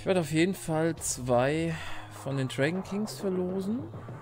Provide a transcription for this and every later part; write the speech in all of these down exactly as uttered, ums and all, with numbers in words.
Ich werde auf jeden Fall zwei von den Dragon Kings verlosen.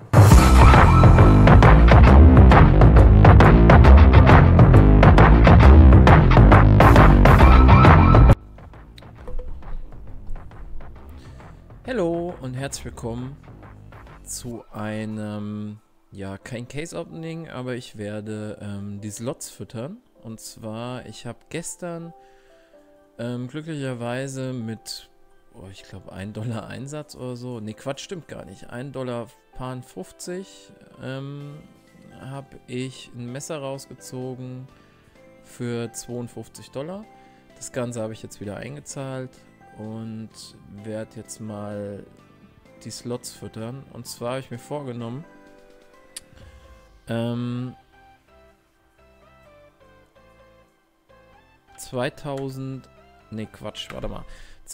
Hallo und herzlich willkommen zu einem, ja, kein Case Opening, aber ich werde ähm, die Slots füttern. Und zwar, ich habe gestern ähm, glücklicherweise mit, oh, ich glaube, ein Dollar Einsatz oder so, ne Quatsch, stimmt gar nicht, ein Dollar fünfzig ähm, habe ich ein Messer rausgezogen für zweiundfünfzig Dollar. Das Ganze habe ich jetzt wieder eingezahlt und werde jetzt mal die Slots füttern. Und zwar habe ich mir vorgenommen, ähm, zweitausend, ne Quatsch, warte mal,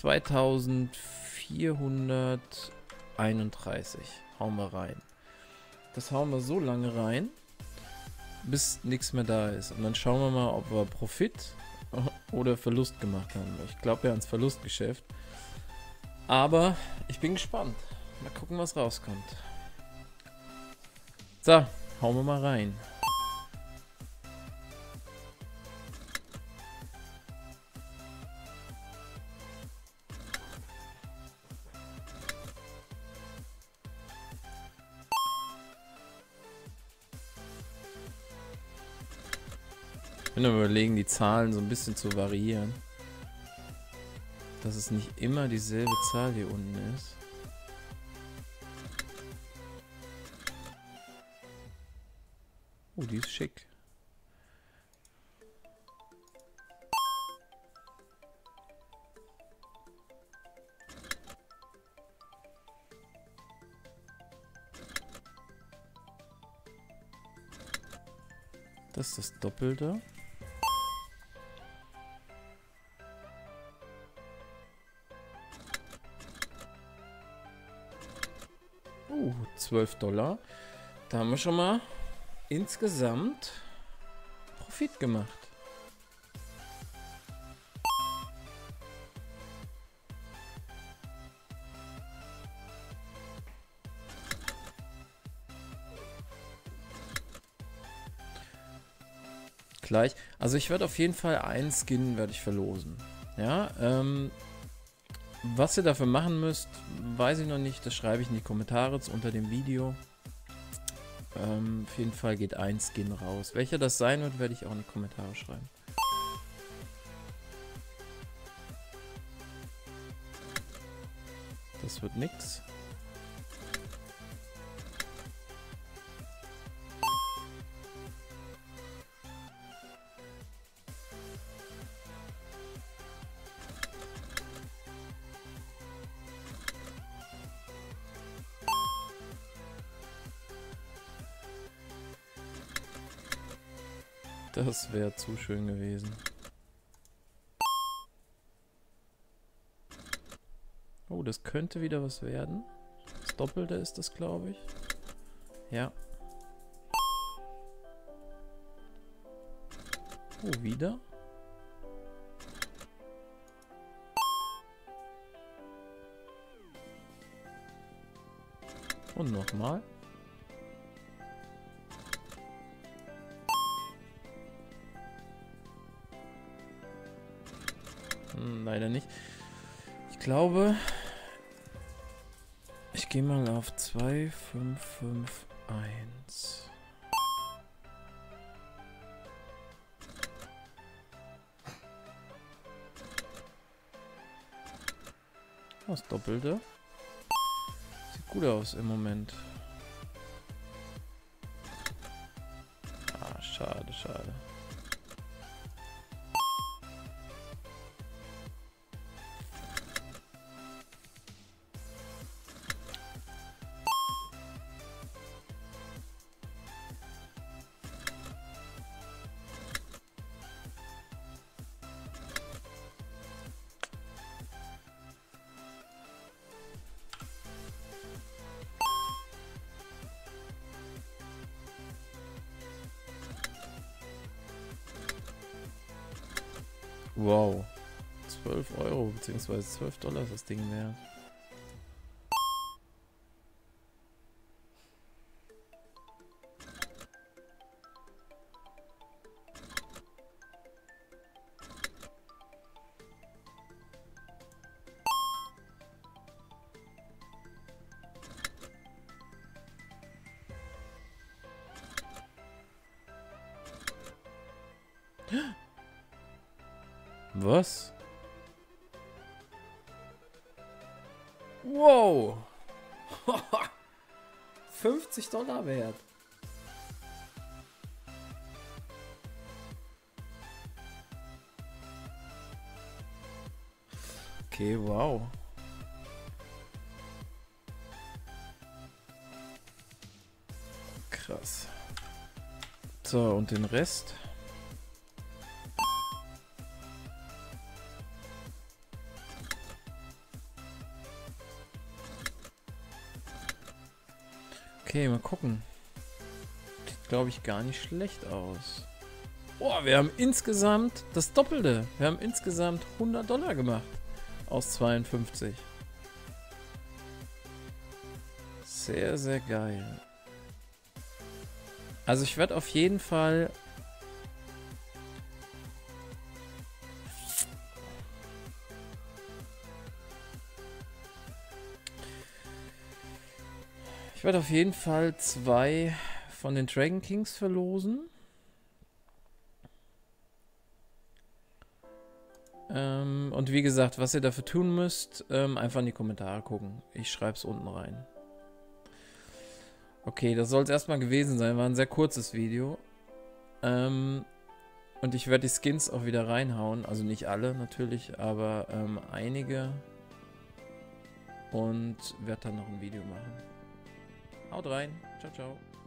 zweitausendvierhunderteinunddreißig hauen wir rein. Das hauen wir so lange rein, bis nichts mehr da ist. Und dann schauen wir mal, ob wir Profit oder Verlust gemacht haben. Ich glaube ja ans Verlustgeschäft. Aber ich bin gespannt. Mal gucken, was rauskommt. So, hauen wir mal rein. Ich bin am Überlegen, die Zahlen so ein bisschen zu variieren. Dass es nicht immer dieselbe Zahl hier unten ist. Oh, die ist schick. Das ist das Doppelte. Uh, zwölf Dollar. Da haben wir schon mal insgesamt Profit gemacht. Gleich. Also ich werde auf jeden Fall einen Skin werde ich verlosen. Ja, ähm, was ihr dafür machen müsst, weiß ich noch nicht. Das schreibe ich in die Kommentare unter dem Video. Ähm, auf jeden Fall geht ein Skin raus. Welcher das sein wird, werde ich auch in die Kommentare schreiben. Das wird nix. Das wäre zu schön gewesen. Oh, das könnte wieder was werden. Das Doppelte ist das, glaube ich. Ja. Oh, wieder. Und nochmal. Hm, leider nicht. Ich glaube, ich gehe mal auf zwei fünf fünf eins. Das Doppelte. Sieht gut aus im Moment. Ah, schade, schade. Wow. zwölf Euro, beziehungsweise zwölf Dollar ist das Ding wert. Was? Wow! fünfzig Dollar wert. Okay, wow. Krass. So, und den Rest? Okay, mal gucken. Sieht, glaube ich, gar nicht schlecht aus. Boah, wir haben insgesamt das Doppelte. Wir haben insgesamt hundert Dollar gemacht. Aus zweiundfünfzig. Sehr, sehr geil. Also ich werde auf jeden Fall... Ich werde auf jeden Fall zwei von den Dragon Kings verlosen. Ähm, und wie gesagt, was ihr dafür tun müsst, ähm, einfach in die Kommentare gucken. Ich schreibe es unten rein. Okay, das soll es erstmal gewesen sein. War ein sehr kurzes Video. Ähm, und ich werde die Skins auch wieder reinhauen. Also nicht alle natürlich, aber ähm, einige. Und werde dann noch ein Video machen. Haut rein. Ciao, ciao.